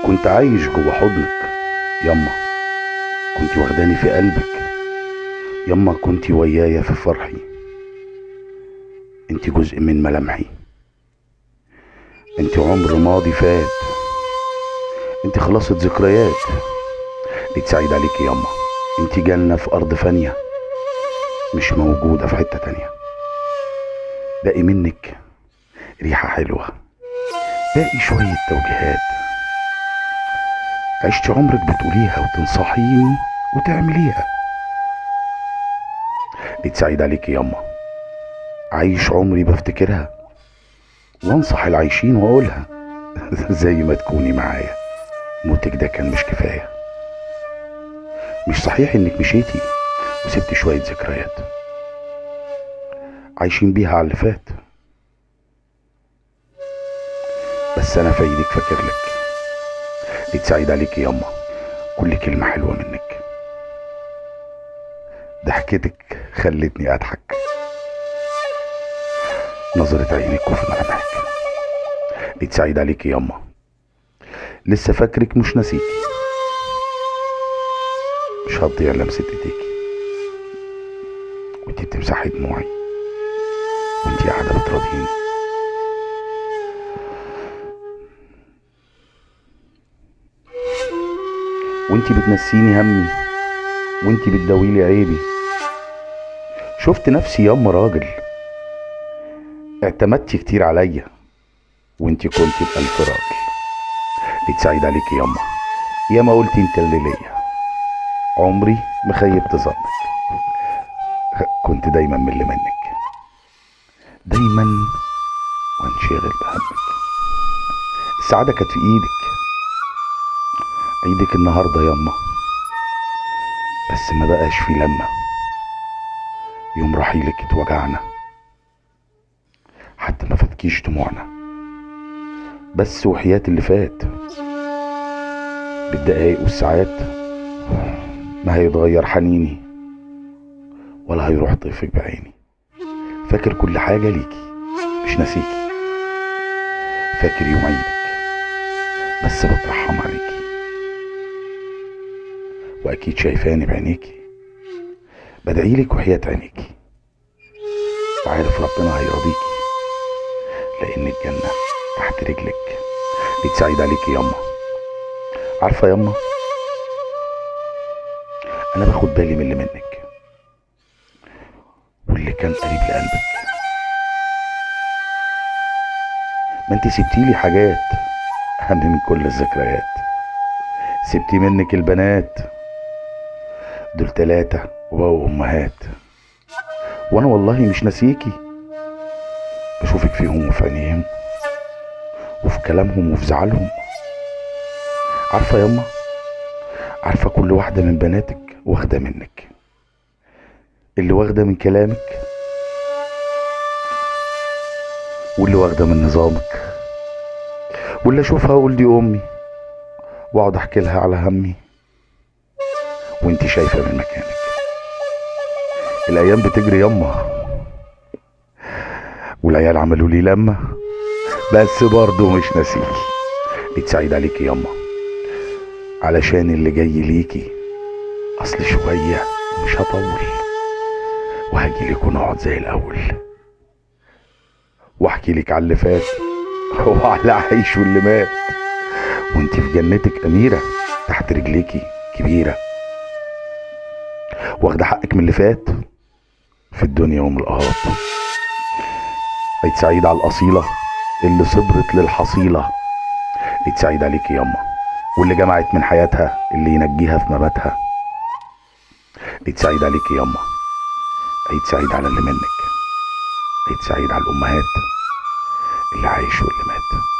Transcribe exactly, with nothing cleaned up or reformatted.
كنت عايش جوه حضنك يما، كنت واخداني في قلبك يما، كنت ويايا في فرحي، انت جزء من ملامحي، انت عمر ماضي فات، انت خلاصة ذكريات. عيد سعيد عليكي يما، انت جنة في ارض فانية مش موجودة في حتة تانية. باقي منك ريحة حلوة، باقي شوية توجيهات، عشت عمرك بتقوليها وتنصحيني وتعمليها. عيد سعيد عليكي يما، عايش عمري بفتكرها وانصح العايشين واقولها زي ما تكوني معايا، موتك ده كان مش كفاية. مش صحيح انك مشيتي وسبتي شوية ذكريات عايشين بيها على اللي فات، بس انا في ايدك فاكرلك. عيد سعيد عليكي يما، كل كلمة حلوة منك، ضحكتك خلتني اضحك، نظرة عينك وفي ملامحك. عيد سعيد عليكي يما، لسه فاكرك مش ناسيكي، مش هتضيع لمسة ايديكي وانتي بتمسحي دموعي وانتي قاعدة بتراضيني. وانتي بتنسيني همي وانتي بتداويلي عيبي. شفت نفسي ياما راجل، اعتمدتي كتير عليا وانتي كنتي بألف راجل. عيد سعيد عليكي ياما، ياما قلتي انت اللي ليا، عمري ما خيبت ظنك، كنت دايما من اللي منك، دايما وانشغل بهمك. السعادة كانت في ايدك، ايدك النهاردة ياما، بس ما بقاش في لما، يوم رحيلك اتوجعنا حتى ما فاتكيش دموعنا، بس وحياة اللي فات بالدقايق والساعات ما هيتغير حنيني ولا هيروح طيفك بعيني. فاكر كل حاجة ليكي مش ناسيكي، فاكر يوم عيدك بس بترحم عليكي، واكيد شايفاني بعينيكي بدعيلك وحياة عينيكي، وعارف ربنا هيرضيكي لان الجنة تحت رجلك. عيد سعيد عليكي ياما. عارفة ياما، انا باخد بالي من اللي منك واللي كان قريب لقلبك. ما انت سبتيلي حاجات اهم من كل الذكريات، سبتي منك البنات دول تلاتة وبقوا امهات، وانا والله مش ناسيكي، بشوفك فيهم وفي عينيهم وفي كلامهم وفي زعلهم. عارفة ياما، عارفة كل واحدة من بناتك واخدة منك، اللي واخدة من كلامك واللي واخدة من نظامك، واللي اشوفها اقول دي امي واقعد احكي لها على همي وانتي شايفة من مكانك. الايام بتجري ياما والعيال عملوا لي لما، بس برضه مش ناسيكي. عيد سعيد عليكي ياما، علشان اللي جاي ليكي اصل شوية مش هطول، وهجيلك ونقعد زي الاول واحكي لك على اللي فات وعلى عيش واللي مات، وانتي في جنتك اميرة تحت رجليكي كبيرة، واخدة حقك من اللي فات في الدنيا ومن القهات. عيد سعيد على الاصيلة اللي صبرت للحصيلة. عيد سعيد عليكي ياما، واللي جمعت من حياتها اللي ينجيها في مماتها. عيد سعيد عليكي ياما، عيد سعيد على اللي منك، عيد سعيد على الامهات اللي عايش واللي مات.